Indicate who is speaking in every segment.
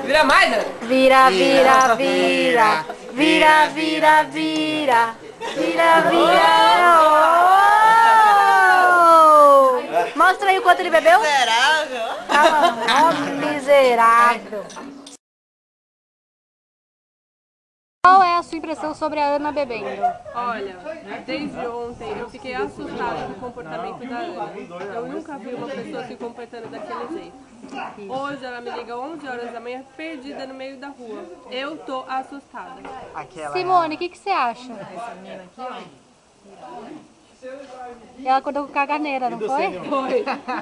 Speaker 1: Vira mais, Dani.
Speaker 2: Vira, vira, vira. Vira, vira, vira. Vira, vira. Oh! Mostra aí o quanto ele bebeu.
Speaker 3: Miserável.
Speaker 2: Calma, miserável. Qual é a sua impressão sobre a Ana bebendo?
Speaker 4: Olha, desde ontem eu fiquei assustada com o comportamento da Ana. Eu nunca vi uma pessoa se comportando daquele jeito. Hoje ela me liga 11 horas da manhã, perdida no meio da rua. Eu tô assustada.
Speaker 2: Simone, o que você acha? Ela acordou com caganeira, não foi?
Speaker 4: Foi.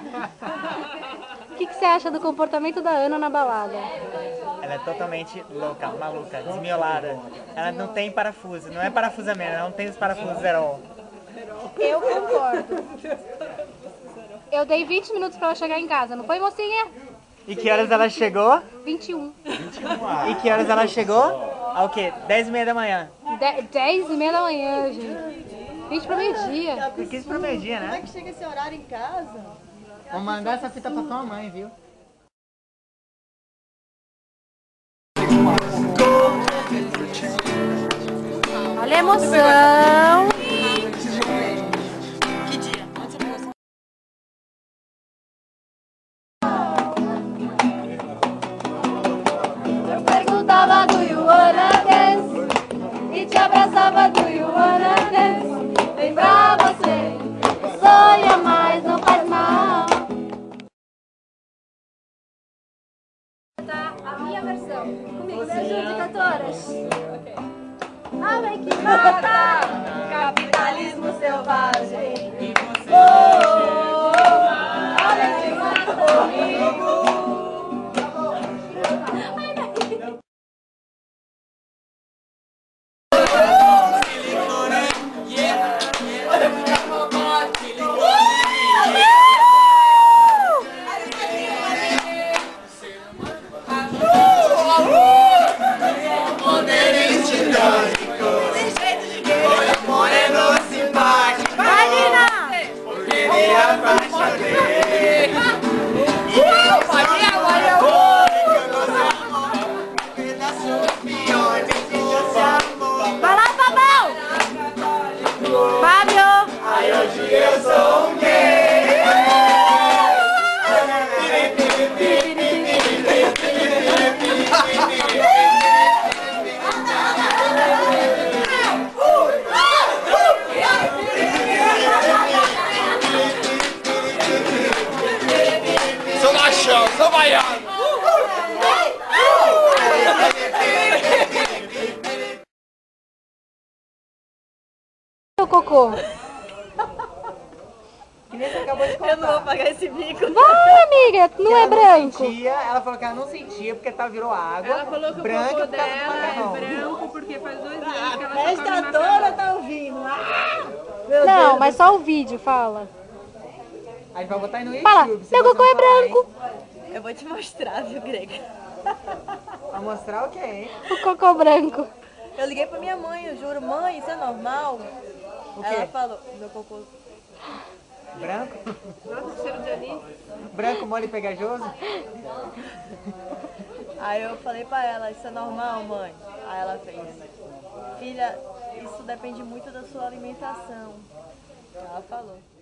Speaker 2: O que você acha do comportamento da Ana na balada?
Speaker 3: Ela é totalmente louca, maluca, desmiolada. Ela não tem parafuso, não é parafusamento, ela não tem os parafusos zero.
Speaker 2: Eu concordo. Eu dei 20 minutos pra ela chegar em casa, não foi, mocinha?
Speaker 3: E que horas ela chegou?
Speaker 2: 21.
Speaker 3: E que horas ela chegou? Ao quê? 10h30 da manhã.
Speaker 2: 10h30 da manhã, gente. 20 para meio-dia.
Speaker 3: 15 para meio-dia, né?
Speaker 5: Como é que chega esse horário em casa?
Speaker 3: Vou mandar essa fita pra tua mãe, viu?
Speaker 2: Olha a emoção.
Speaker 5: Que dia?
Speaker 2: Eu perguntava do you wanna dance e te abraçava do you wanna dance. Lembrar você, sonha mais, não faz mal. Tá a minha versão. Comigo, me ajude, cantoras. Amém que mata, capitalismo selvagem. Oh, oh, oh, amém que mata comigo. Vai lá, Fabão! Fábio! Ai, hoje eu sou um gay!
Speaker 1: Sou machão, sou baiano.
Speaker 2: Seu cocô.
Speaker 5: Eu não vou pagar esse bico.
Speaker 2: Vai, amiga, não é branco.
Speaker 3: Sentia, ela falou que ela não sentia porque ela virou água.
Speaker 4: Ela falou que
Speaker 3: branca
Speaker 4: o cocô
Speaker 3: por causa do
Speaker 4: dela é
Speaker 3: macarrão.
Speaker 4: branco porque faz 2 anos que ela só come
Speaker 5: Esta
Speaker 4: macarrão.
Speaker 5: toda tá ouvindo. Ah, meu
Speaker 2: Não,
Speaker 5: Deus.
Speaker 2: mas só o vídeo, fala.
Speaker 3: A gente vai botar aí no YouTube.
Speaker 2: Fala,
Speaker 3: se
Speaker 2: meu
Speaker 3: você
Speaker 2: cocô
Speaker 3: não
Speaker 2: é
Speaker 3: falar,
Speaker 2: branco.
Speaker 5: Eu vou te mostrar, viu, Grega?
Speaker 3: hein? Vai mostrar o quê, hein?
Speaker 2: O cocô branco.
Speaker 5: Eu liguei pra minha mãe, eu juro, mãe, isso é normal?
Speaker 3: O quê?
Speaker 5: Ela falou, meu cocô.
Speaker 3: Branco?
Speaker 4: Nossa, cheiro de anis.
Speaker 3: Branco, mole e pegajoso?
Speaker 5: Aí eu falei pra ela, isso é normal, mãe? Aí ela fez, filha, isso depende muito da sua alimentação. Ela falou.